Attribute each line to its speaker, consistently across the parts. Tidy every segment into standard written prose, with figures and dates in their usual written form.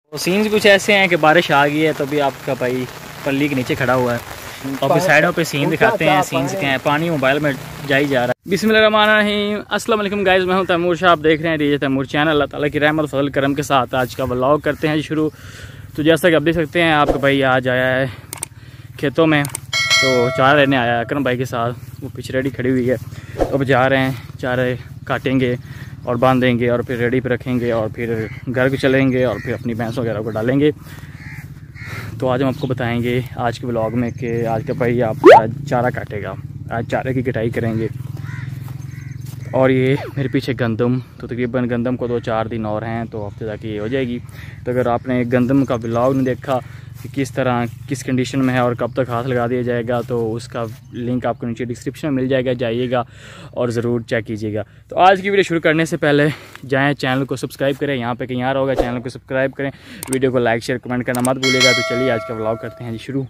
Speaker 1: तो सीन्स कुछ ऐसे हैं कि बारिश आ गई है तो भी आपका भाई पल्ली के नीचे खड़ा हुआ है और फिर साइडों पे सीन दिखाते हैं। सीन्स क्या हैं, पानी मोबाइल में जा ही जा रहा है। बिस्मिल्लाहिर्रहमानिर्रहीम, अस्सलाम वालेकुम गाइस, मैं हूं तैमूर शाह, आप देख रहे हैं डीजे तैमूर चैनल। अल्लाह ताला की रहमत फजल करम के साथ आज का व्लॉग करते हैं शुरू। तो जैसा कि आप देख सकते हैं आपका भाई आज आया है खेतों में, तो चारा लेने आया है अकरम भाई के साथ। वो पीछे रेडी खड़ी हुई है, तो अब जा रहे हैं, चारे काटेंगे और बांधेंगे और फिर रेडी पे रखेंगे और फिर घर को चलेंगे और फिर अपनी भैंस वगैरह को डालेंगे। तो आज हम आपको बताएंगे आज के ब्लॉग में कि आज का भाई आपका चारा काटेगा, आज चारे की कटाई करेंगे। और ये मेरे पीछे गंदम, तो तकरीबन गंदम को 2-4 दिन और हैं तो हफ्ते तक ये हो जाएगी। तो अगर आपने गंदम का ब्लॉग नहीं देखा कि किस तरह किस कंडीशन में है और कब तक हाथ लगा दिया जाएगा, तो उसका लिंक आपको नीचे डिस्क्रिप्शन में मिल जाएगा, जाइएगा और ज़रूर चेक कीजिएगा। तो आज की वीडियो शुरू करने से पहले जाएँ चैनल को सब्सक्राइब करें, यहाँ पे कहीं आ रहा होगा, चैनल को सब्सक्राइब करें, वीडियो को लाइक शेयर कमेंट करना मत भूलिएगा। तो चलिए आज का ब्लॉग करते हैं जी शुरू।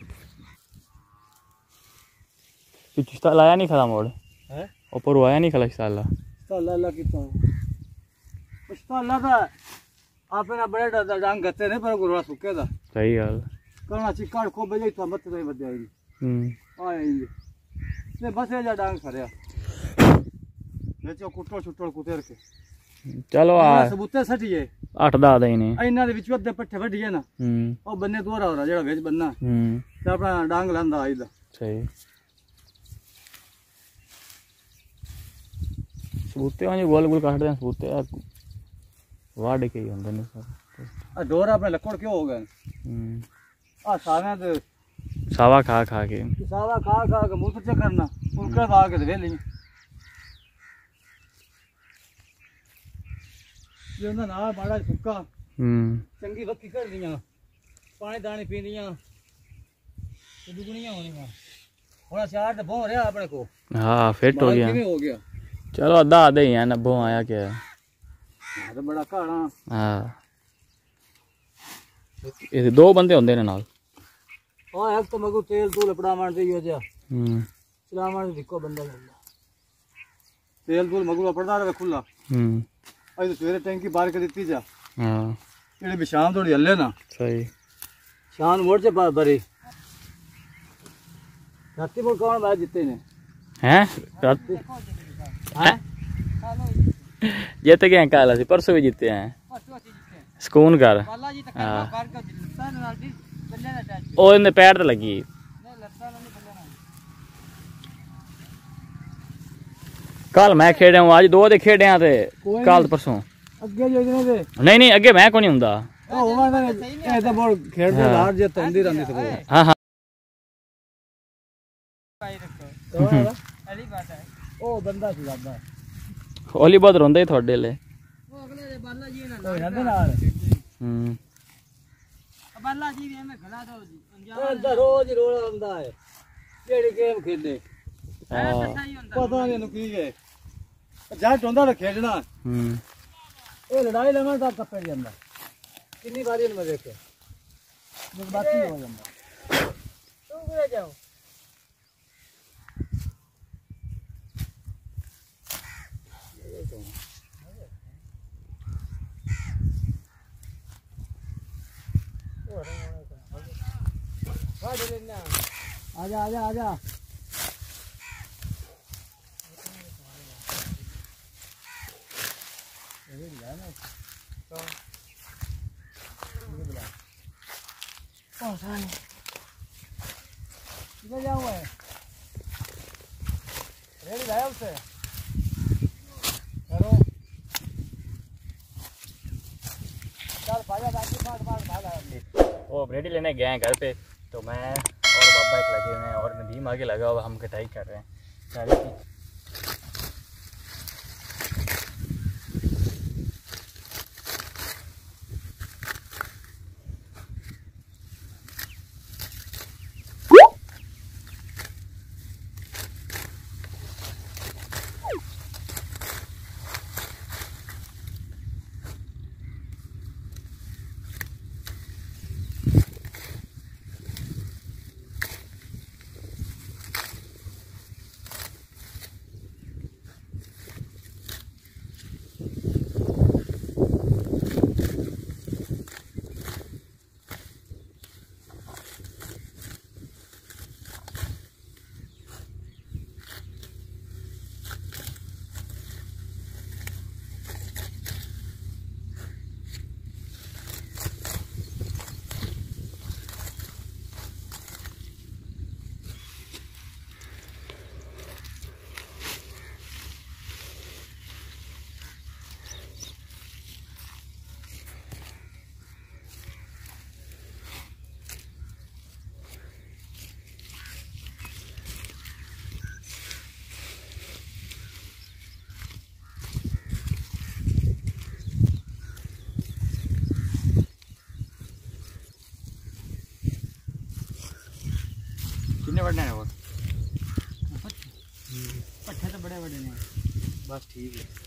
Speaker 1: चिश्ता लाया नहीं खला मोड़ ऊपर आया नहीं खला साला
Speaker 2: आपने बड़े डांग गते ने पर गुरवा सुके दा
Speaker 1: सही गल
Speaker 2: करना चिकाड़ को बजे था मत नहीं बजे आएंगे ने बस ये डांग खरया लेचो कुटो छुटो कुतेर के
Speaker 1: चलो आ
Speaker 2: सबूते सटिए
Speaker 1: 8-10 दिन
Speaker 2: इना दे विच वदे पट्ठे वडिए ना ओ बन्ने दोरा हो रहा जेड़ा वेच बन्ना ते अपना डांग लांदा आईदा
Speaker 1: सही सबूते वाले गोल गोल काटते हैं सबूते यार वाड़ के ही होंगे सर।
Speaker 2: डोर अपने लकड़ क्यों हो गए आ सावे तो
Speaker 1: सावा खा के मुंह तो चेक करना उनके भाग के वेली जो ना ना बड़ा सुक्का चंगी वक्की कर दियां पानी दानी पींदियां तो दुगनियां होनियां थोड़ा चार तो बहुत रहा अपने को। हां फिट हो गया चलो आधा ही है नब्बो आया क्या है
Speaker 2: तो बड़ा काड़ा।
Speaker 1: हां ये 2 बंदे होंदे ने नाल
Speaker 2: हां एक तो मगु तेल तूल पड़ा मार दे यो जा चला मार दिको बंदा तेल तूल मगु पड़दा रहे खुला आज तो सवेरे टैंकी बाहर कर दी जा।
Speaker 1: हां
Speaker 2: एड़े भी शाम थोड़ी हल्ले ना
Speaker 1: सही
Speaker 2: शाम मोड़ से भरी राती मोड़ कौन बाहर जीते ने
Speaker 1: हैं रात जीते गए काला से परसों भी जीते हैं सुकून कर ओ इन्हें पैर तो लगी कल मैं खेड़े हूँ आज 2 दे खेड़े हैं ते कल परसों
Speaker 2: अगे जो दे
Speaker 1: नहीं अगे मैं को नहीं हुंदा
Speaker 2: ए तो बोल खेड़दे हार जे तंदी रहंदी तो
Speaker 1: हां हां
Speaker 2: अली बात है ओ बंदा सी ज्यादा
Speaker 1: ओली बहुत रोंदे थोड़े ले
Speaker 2: ओ अगले दे बाला जी ना रहंदे नाल बाला जी भी में खड़ा दो जी अंजाम रोज रोला हुंदा है केड़ी गेम खेले पता नहीं नु की है जट होंदा तो खेलना ए लड़ाई लगा ता कपे ਜਾਂਦਾ कितनी बारी में देखे जज्बाती हो ਜਾਂਦਾ तू गिर जाओ आजा किधर जाऊँ मैं रेडी लाया उसे करो चल भाजा बाकी मार
Speaker 1: वो रेडी लेने गए हैं घर पे, तो मैं और बाबा एक लगे हुए हैं और नदीम आगे लगा हुआ, हम कटाई कर रहे हैं चारे की। कितने बड़े हैं और
Speaker 2: पट्टे तो बड़े बड़े हैं।
Speaker 1: बस ठीक है।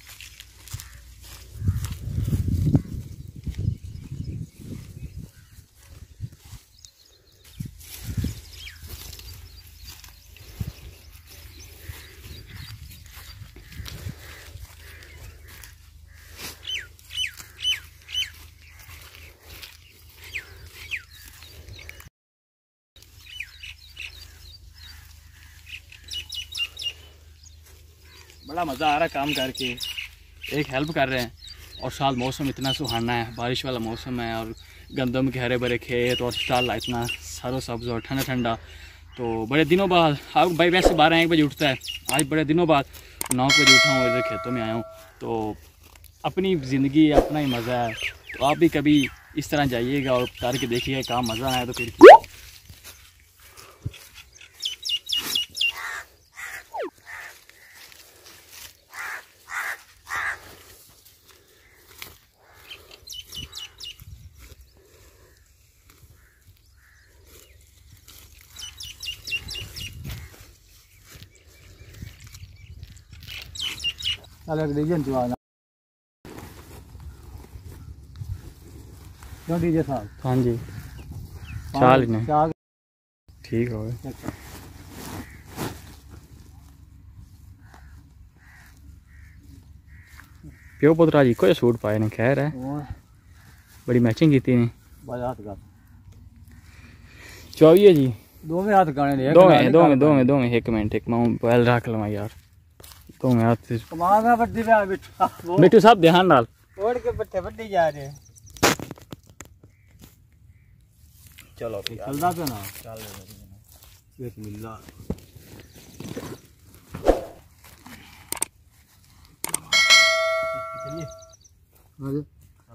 Speaker 1: बड़ा मज़ा आ रहा है काम करके, एक हेल्प कर रहे हैं और साथ मौसम इतना सुहाना है, बारिश वाला मौसम है और गंदम के हरे भरे खेत और स्टाला इतना सरो सब्ज़ और ठंडा ठंडा। तो बड़े दिनों बाद अब भाई वैसे 12-1 बजे उठता है, आज बड़े दिनों बाद 9 बजे उठा हूँ, इधर खेतों में आया हूँ। तो अपनी ज़िंदगी अपना ही मज़ा है। तो आप भी कभी इस तरह जाइएगा और करके देखिएगा, काम मज़ा आया तो फिर
Speaker 2: अलग रीजन जो आना क्यों डीजे साहब।
Speaker 1: हाँ जी चाल ने
Speaker 2: चाल
Speaker 1: ठीक हो गए। प्यो पुत्रा जी को सूट पाए ने, खैर है बड़ी मैचिंग की ने।
Speaker 2: हाथ का
Speaker 1: 24 जी
Speaker 2: दो में हाथ गाने ने
Speaker 1: दो में एक मिनट एक मोबाइल रख लवा यार, दो में हाथ
Speaker 2: कमाल में बड्डी पे बिठा
Speaker 1: मिट्टू साहब ध्यान नाल
Speaker 2: ओढ़ के पट्टे बड्डी जा रहे हैं।
Speaker 1: चलो
Speaker 2: चलदा पे ना चल बिस्मिल्लाह। चलो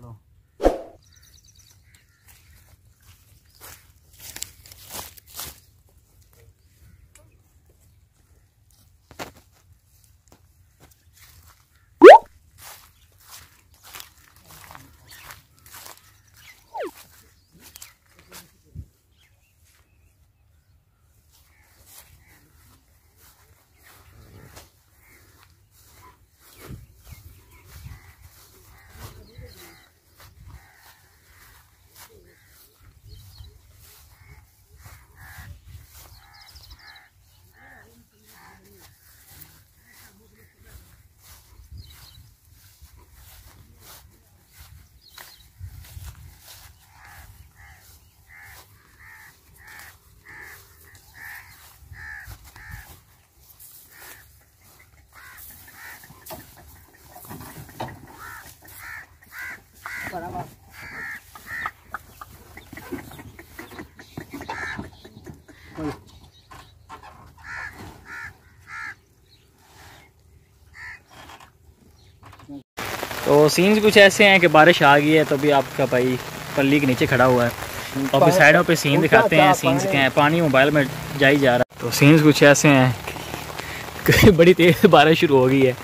Speaker 1: तो सीन्स कुछ ऐसे हैं कि बारिश आ गई है तो भी आपका भाई पल्ली के नीचे खड़ा हुआ है और फिर साइडों पे सीन दिखाते हैं, सीन्स के हैं, पानी मोबाइल में जा ही जा रहा है। तो सीन्स कुछ ऐसे हैं कि बड़ी तेज बारिश शुरू हो गई है,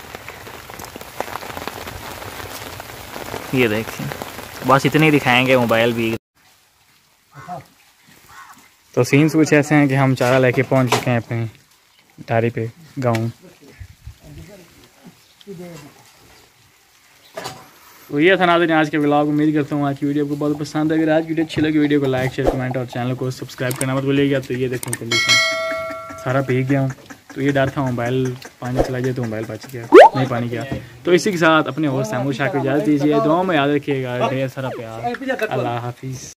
Speaker 1: ये देखिए बस इतने ही दिखाएंगे मोबाइल भी। तो सीन्स कुछ ऐसे हैं कि हम चारा लेके पहुंच चुके हैं अपने टारी पे गाँव। तो ये था नाज़रीन आज के व्लॉग। उम्मीद करता हूँ आज की वीडियो आपको बहुत पसंद है। अगर आज की वीडियो अच्छी लगी वीडियो को लाइक शेयर कमेंट और चैनल को सब्सक्राइब करना मत भूलिएगा। तो ये देखें कंडीशन सारा भीग गया हूँ, तो ये डर था मोबाइल पानी चला जाए तो मोबाइल बच गया, नहीं पानी गया। तो इसी के साथ अपने और तैमूर शाह को इजाज़त दीजिए, दुआ में याद रखिएगा। ढेर सारा प्यार, अल्लाह हाफिज़।